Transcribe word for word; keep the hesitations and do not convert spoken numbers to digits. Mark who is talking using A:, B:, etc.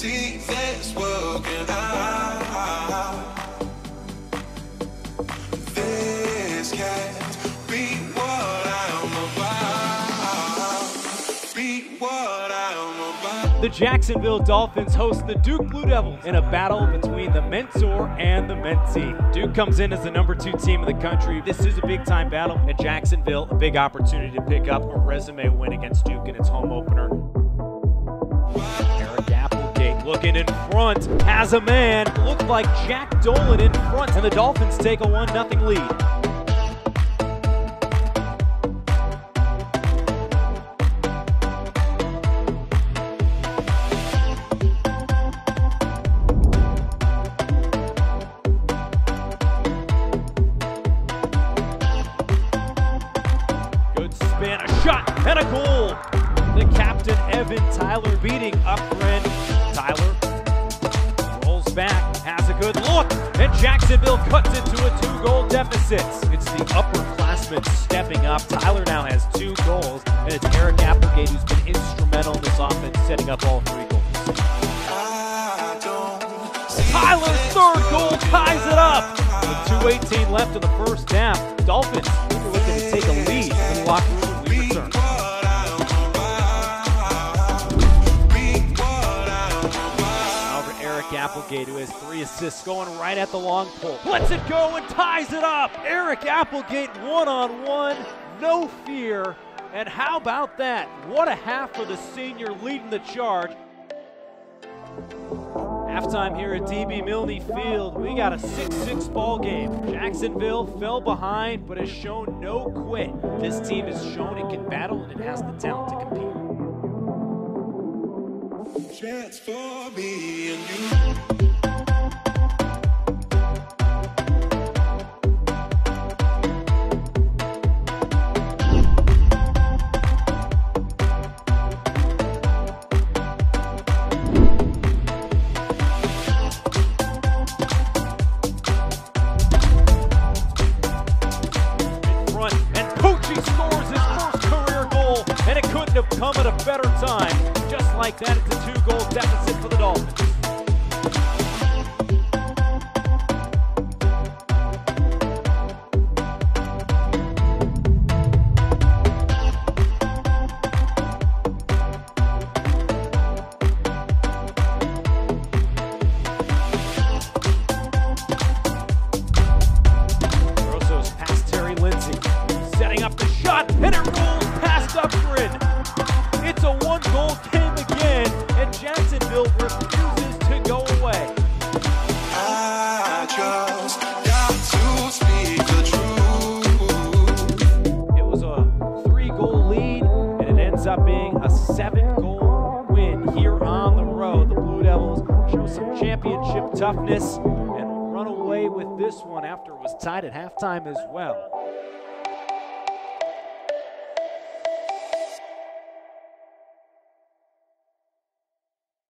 A: see this working out. This can't be what I'm about. Be what I'm about.
B: The Jacksonville Dolphins host the Duke Blue Devils in a battle between the mentor and the mentee. Duke comes in as the number two team in the country. This is a big-time battle at Jacksonville, a big opportunity to pick up a resume win against Duke in its home opener. Eric Applegate looking in front, has a man, looked like Jack Dolan in front, and the Dolphins take a one nothing lead. Spin, a shot, and a goal. The captain, Evan Tyler, beating up friend Tyler. Rolls back, has a good look, and Jacksonville cuts it to a two-goal deficit. It's the upperclassmen stepping up. Tyler now has two goals, and it's Eric Applegate who's been instrumental in this offense, setting up all three goals. Tyler's third goal ties it up. With two eighteen left in the first half, Dolphins are looking to take a lead in the locker room when we return. Over Eric Applegate, who has three assists, going right at the long pole. Lets it go and ties it up. Eric Applegate one-on-one, no fear. And how about that? What a half for the senior leading the charge. Halftime here at D B Milne Field, we got a six six ball game. Jacksonville fell behind, but has shown no quit. This team has shown it can battle and it has the talent to compete.
A: Chance for me and you.
B: And it couldn't have come at a better time. Just like that, it's a two-goal deficit for the Dolphins. Grosso's past Terry Lindsay, setting up the shot, and it rolls past Upgren. It's a one-goal game again, and Jacksonville refuses to go away.
A: I just got to speak the truth.
B: It was a three-goal lead, and it ends up being a seven-goal win here on the road. The Blue Devils show some championship toughness and run away with this one after it was tied at halftime as well.